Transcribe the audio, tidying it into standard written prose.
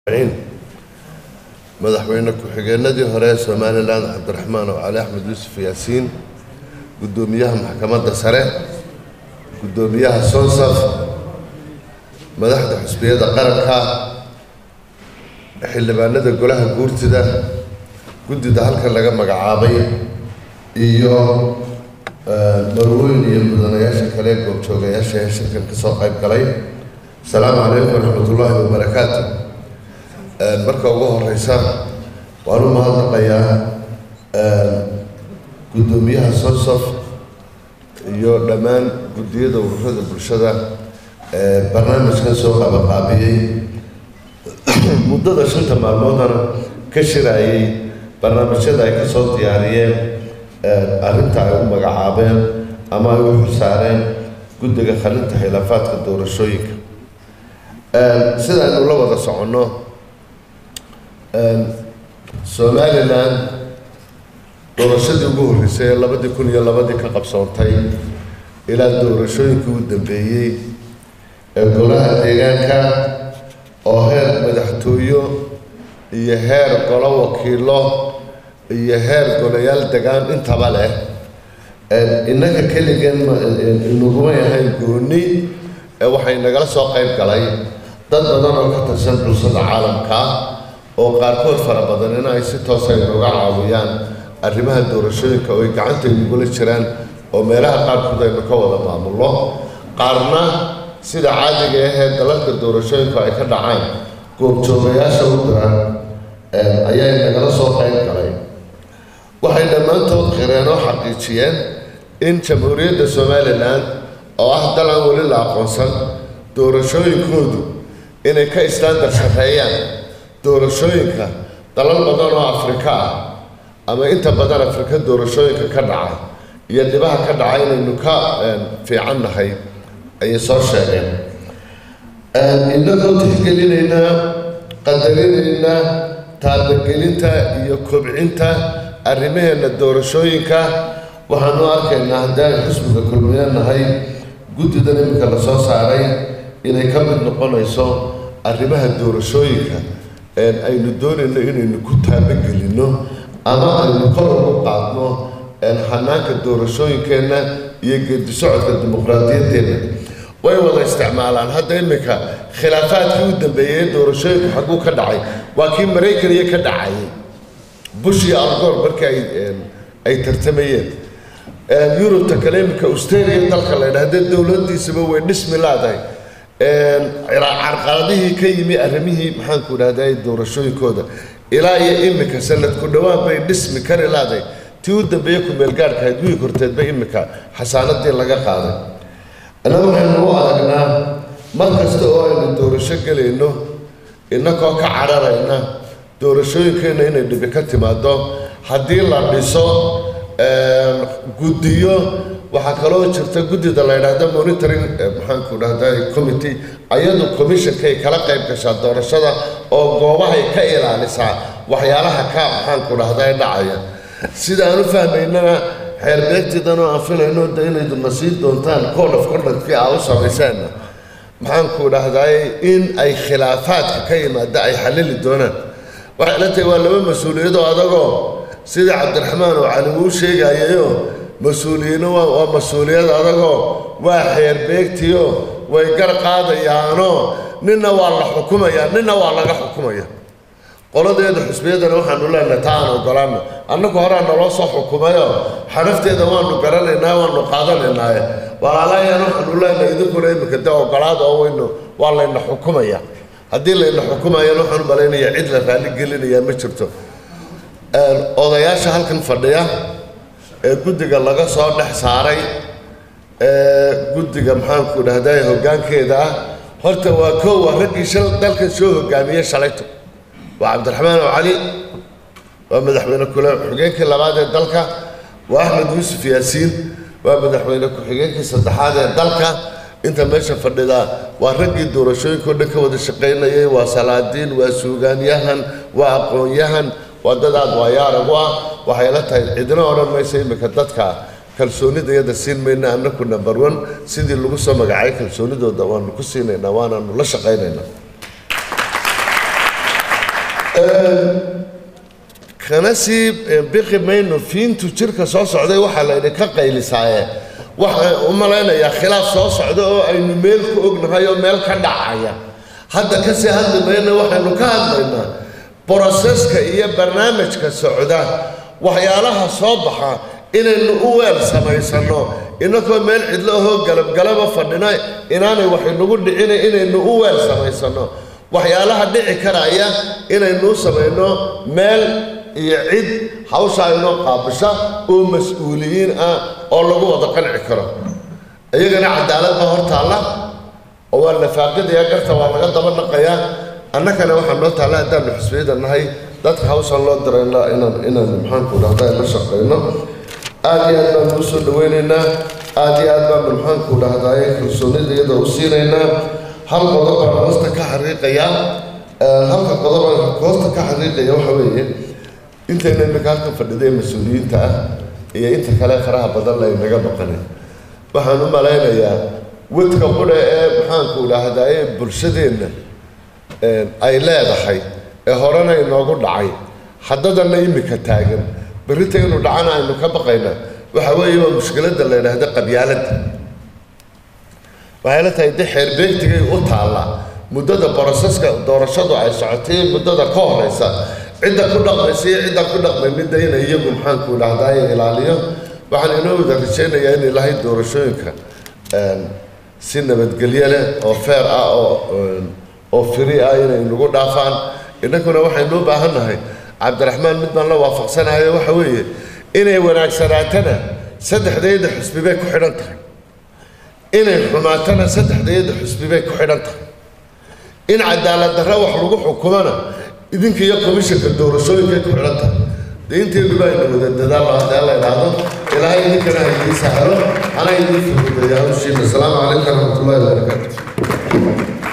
madaxweyne ku-xigeenadii hore Somaliland Cabdiraxmaan oo Cali Axmed Yuusuf Yaasiin gudoomiyaha maxkamadda sare gudoomiyaha Sonsaf madaxda xisbiyada qaranka xildhibaanada golaha guurtida gudida halkan laga magacaabay iyo marwooyin iyo mudanayaasha kale goobjoogayaasha shirkan ka soo qayb galay salaamu calaykum waraxmatullaahi wabarakaatuh marka ugu horeysa waan u mahadnaqayaa gudoomiyaha Sonsaf iyo dhammaan gudiyada ururada bulshada barnaamijkan soo qabanqaabiyey muddada 5 maalmoodana ka shirayay barnaamijyada ay ka soo diyaariyeen arrinta ay u magacaabeen ama ay u xusareen guddiga xalinta xilaafaadka doorashooyinka sida aynu la wada soconno Somaliland doorashadii ugu horeysay 2002 ka qabsoontay ilaa doorashooyinkii u dambeeyay ee golaha deegaanka oo heer madaxtooyo iyo heer golo wakiilo iyo heer golayaal degaan intaba leh innaka keligan inaguma yahay gooni waxay nagala soo qayb galay dad badan oo ka tirsan bulshada caalamka oo qaarkood fara badan in ay si toos ah uga caawiyaan arrimaha doorashooyinka oo ay gacanta ugu jiraan oo meelaha qaarkood ay ka wada maamulno qaarna sida caadiga ah ee dalalka doorashooyinka ay ka dhacaan goobjoogayaasha u diran ayay nagala soo qayb galay waxay dhammaantood qireen oo xaqiijiyeen in jamhuuriyadda Somaliland oo ah dal aan weli la aqoonsan doorashooyinkoodu inay ka standard sareeyaan doorashooyinka dalal badan oo Afrika ama inta badan Afrika doorashooyinka ka dhacay iyo dibaha ka dhacay inaynu ka fiicannahay ay soo sheegeen innagoo tixgelinayna qadarinayna taabagelinta iyo kobcinta arrimaheena doorashooyinka waxaanu arkaynaa haddaan xisbiga kulmiyanahay guddidan imika la soo saaray inay ka mid noqonayso arrimaha doorashooyinka aynu doonayno inaynu ku taabagelinno ama aynu kor ugu qaadno hanaanka doorashooyinkeenna iyo geedi socodka dimuqraadiyadeena way wada isticmaalaan hadda imika khilaafaadkii u dambeeyay doorashooyinka xaguu ka dhacay waa kii Mareykan iyo ka dhacay Bush iyo Al Gore markay ay tartamayeen Yurubta kale imika Australia dalka la yiraahdo dawladdiisaba way dhismi laadahay carqaladihii ka yimi arrimihii maxaan ku raadayay doorashooyinkooda ilaa iyo imika sanad ku dhawaan bay dhismi kari laaday tii u dambeeyay ku meel gaarka ahayd wii korteed ba imika xasaanadii laga qaaday annagu waxaynu u aragnaa mar kasta oo aynu doorasho galayno innagoo ka cararayna doorashooyinkeena inay dhibi ka timaado haddii la dhiso guddiyo waxaa kaloo jirta guddida la yidhaahdo monitoring maxaan ku dhahday committee ayadu commissionkay kala qayb gashaa doorashada oo goobahay ka ilaalisaa waxyaalaha ka maxaan ku dhahday dhacaya sida aan u fahmaynana xeer beegtidan oo aan filayno inaydu nasiib doontaan code of conduct aa u samaysaan maxaan ku dhahday in ay khilaafaadka ka yimaada ay xalili doonaan waxay la tahay waa laba mas'uuliyad oo adagoo sida Cabdiraxmaan oo Cali uu sheegayo مسؤولين ومسؤوليات أدقو وحير بيكتيو ويقر قادة يانو ننا والله حكومة يا ننا والله حكومة يا قولوا ده الحسبية ده نحن نقول لنا تعالوا وقلنا أنك هرانا الله صح حكومة يا حرفت ده وان نقرأ لنا وان نقاضى لنا وعلى يا نحن نقول لنا إذا كنا مكتوب وقلنا أو إنه والله إنه حكومة يا هدي لنا حكومة يا نحن بلينا يا عدل فعلي قلنا يا مشرته odayaasha halkan fadhiya guddiga laga soo dhex saaray guddiga maxaan ku dhahday hoggaankeeda horta waa koow raggii shal dalka soo hoggaamiyay shalayto waa Cabdiraxmaan oo Cali waa madaxweyne ku-xigeenkii labaad ee dalka waa Axmed Yuusuf Yaasiin waa madaxweyne ku-xigeenkii saddexaad ee dalka inta meesha fadhida waa raggii doorashooyinka dhanka wada shaqeynayay waa salaadiin waa suugaanyahan waa aqoonyahan wadadaad waa yaaragu ah waxay la tahay cidina oran mayso imika dadka kalsoonida iyada siin mayna annagu number 1 sidii lagu soo magacay kalsoonidooda waan ku siinayna waana la shaqeynayna kana sii bixi mayno fiintu jirka soo socday waxa la idinka qaylisaaye waxa u malaynayaa khilaaf soo socda oo aynu meel ku ognahay oo meel ka dhacaya hadda ka sii hadli mayno waxaynu ka hadlaynaa boroseska iyo barnaamijka socda waxyaalaha soo baxa inaynu u weel samaysano inagoo meel cidlo ahoo galabgalaba fadhina inaanay wax inagu dhicina inaynu u weel samaysano waxyaalaha dhici karaya inaynu samayno meel iyo cid hawsha inoo qaabisha oo mas'uuliyiin ah oo lagu wada qanci karo iyagana cadaalad ma hortaala oo waa la faaqidaya garta waa laga daba naqayaa annagana waxaa noo taala haddaanu xisbiyada nahay dadka hawshan loo dirayna inaan maxaanku dhahdaa la shaqayno aad iyo aad baanu usoo dhawaynaynaa aad iyo aad baanu maxaanku dhahdaay kalsoonida iyada u siinaynaa hal qodob baan hoosta ka xariiqayaa halka qodob baan hoosta ka xariiqaya waxa weeye intayna imika halkan fadhiday mas-uuliyiinta ah iyo inta kale faraha badan la inaga maqanin waxaan u malaynayaa wadka qudha ee maxaanku dhahdaay bulshadeenna ay leedahay ee horena inoogu dhacay haddadana imika taagan berrita inuu dhacana aynu ka baqayna waxa weeye waa mushkiladda la yidhaahda qabyaaladda waxay la tahay de xeer beegtigay u taalla muddada boroseska doorashadu ay socotay muddada ka horeysa cidda ku dhaqmaysa iyo cidda ku dhaqmay midda inay iyagu maxaanku dhahdaay ilaaliyo waxaan inoo wada rajaynayaa in ilaahay doorashooyinka si nabadgelyo leh oo feer ah oo firi ah inay nagu dhaafaan innaguna waxaynu u baahannahay cabdiraxmaan mid baan la waafaqsanahayo waxa weeye inay wanaagsanaatana saddexdeeda xusbi bay ku xidhan tahay inay xumaatana saddexdeeda xusbi bay ku xidhan tahay in cadaalad darro wax lagu xukumana idinka iyo komishanka doorashooyinkay ku xidhan tahay dee inteeduba aynu wada dadaalo haddii la idhaahdo ilaahay idinkana haydii sahalo ana idiin fududeeya hawshiina asalaamu calaykum waraxmatullahi wabarakaatu